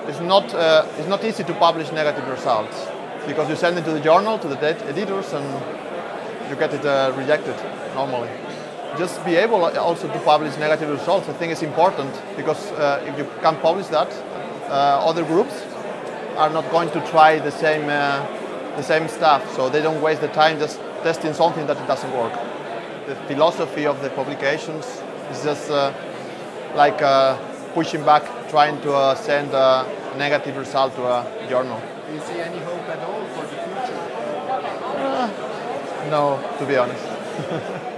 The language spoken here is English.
it's not easy to publish negative results because you send it to the journal, to the editors, and you get it rejected normally. Just be able also to publish negative results. I think it's important because if you can't publish that, other groups are not going to try the same stuff, so they don't waste the time just testing something that it doesn't work. The philosophy of the publications is just like pushing back, trying to send a negative result to a journal. Do you see any hope at all for the future? No, to be honest.